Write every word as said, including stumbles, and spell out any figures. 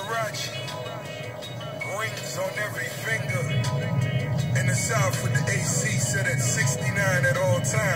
Liberace, rings on every finger. In the South with the A C set at sixty-nine at all times.